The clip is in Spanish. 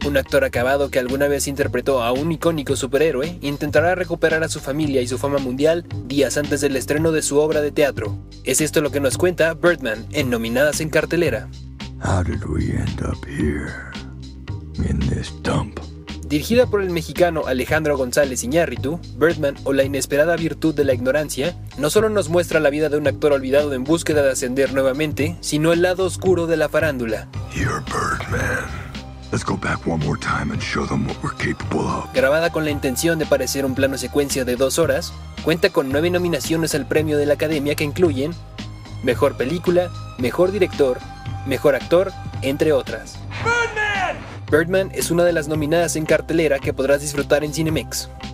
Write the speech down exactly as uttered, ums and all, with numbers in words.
Un actor acabado que alguna vez interpretó a un icónico superhéroe intentará recuperar a su familia y su fama mundial días antes del estreno de su obra de teatro. Es esto lo que nos cuenta Birdman en Nominadas en cartelera. How did we end up here, in this dump? Dirigida por el mexicano Alejandro González Iñárritu, Birdman o la inesperada virtud de la ignorancia no solo nos muestra la vida de un actor olvidado en búsqueda de ascender nuevamente, sino el lado oscuro de la farándula. You're Birdman. Let's go back one more time and show them what we're capable of. Grabada con la intención de parecer un plano secuencia de dos horas, cuenta con nueve nominaciones al premio de la Academia que incluyen Mejor Película, Mejor Director, Mejor Actor, entre otras. Birdman! Birdman es una de las nominadas en cartelera que podrás disfrutar en Cinemex.